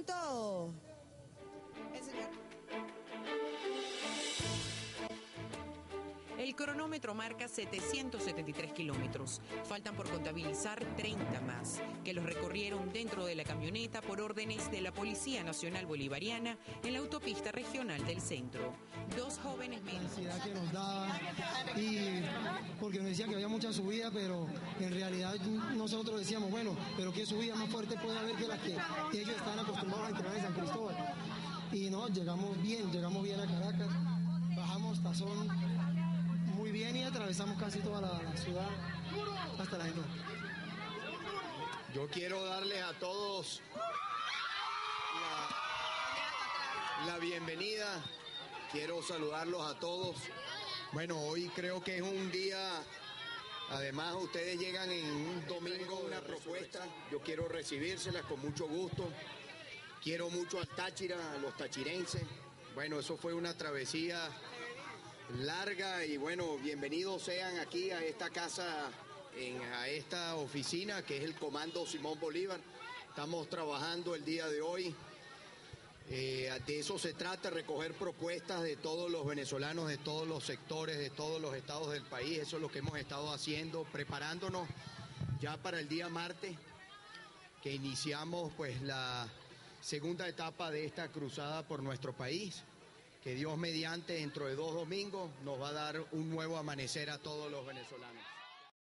Todo. El señor. El cronómetro marca 773 kilómetros. Faltan por contabilizar 30 más, que los recorrieron dentro de la camioneta por órdenes de la Policía Nacional Bolivariana en la autopista regional del centro. Dos jóvenes la ansiedad que nos daba, y porque nos decía que había mucha subida, pero en realidad nosotros decíamos, bueno, pero qué subida más fuerte puede haber que la que ellos están acostumbrados a entrenar en San Cristóbal. Y no, llegamos bien a Caracas, bajamos Tazón muy bien y atravesamos casi toda la ciudad hasta la gente. Yo quiero darles a todos la bienvenida. Quiero saludarlos a todos. Bueno, hoy creo que es un día, además ustedes llegan en un domingo una propuesta. Yo quiero recibírselas con mucho gusto. Quiero mucho al Táchira, a los tachirenses. Bueno, eso fue una travesía larga y bueno, bienvenidos sean aquí a esta casa, a esta oficina que es el Comando Simón Bolívar. Estamos trabajando el día de hoy. De eso se trata, recoger propuestas de todos los venezolanos, de todos los sectores, de todos los estados del país. Eso es lo que hemos estado haciendo, preparándonos ya para el día martes, que iniciamos pues la segunda etapa de esta cruzada por nuestro país, que Dios mediante dentro de 2 domingos nos va a dar un nuevo amanecer a todos los venezolanos.